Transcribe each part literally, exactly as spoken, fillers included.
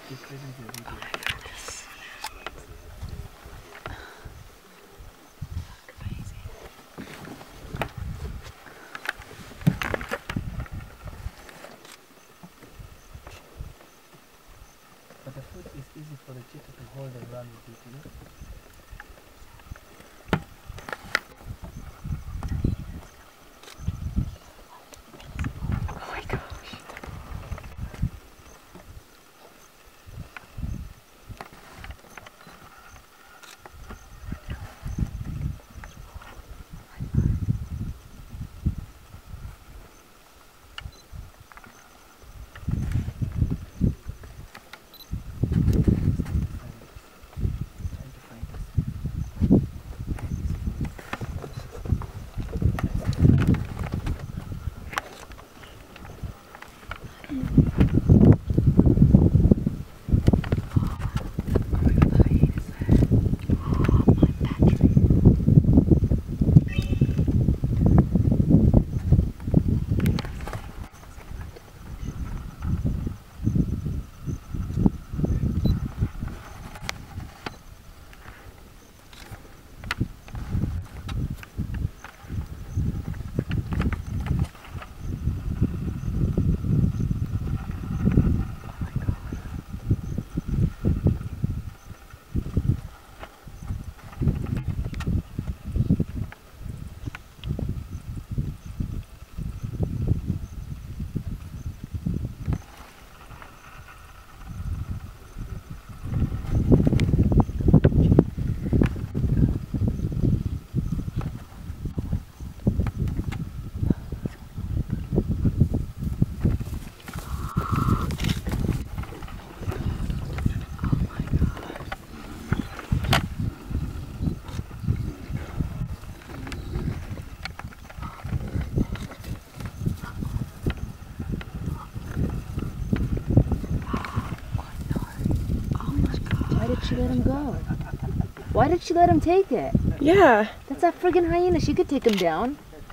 But the food is easy for the cheetah to hold and run with it, you know? Why did she let him go? Why did she let him take it? Yeah. That's that friggin' hyena. She could take him down.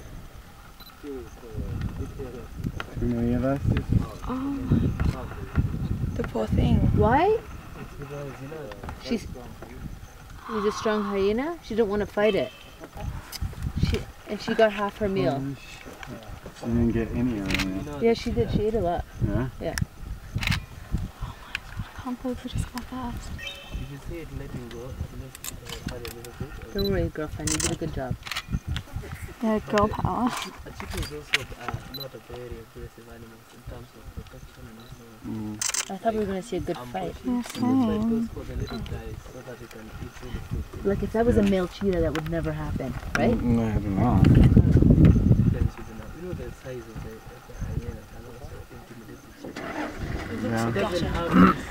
Oh my god. The poor thing. Why? She's She's a strong hyena. She didn't want to fight it. She and she got half her meal. She didn't get any of it. Yeah, she did. She ate a lot. Yeah? Yeah. I can't believe we just got that. Did you see it letting go? Let, uh, hurry a little bit. Don't worry, girlfriend. You did a good job. Yeah, girl power. A cheetah is also uh, not a very aggressive animal in terms of protection and also. Mm. I thought we were going to see a good fight. Yeah, That's why it same. goes for the little guys so that it can eat really quick. Like, if that was a male cheetah, that would never happen, right? Mm, I don't know. Depends with the- You know the size of the, of the hyena can also intimidate the cheetah. Yeah. It doesn't have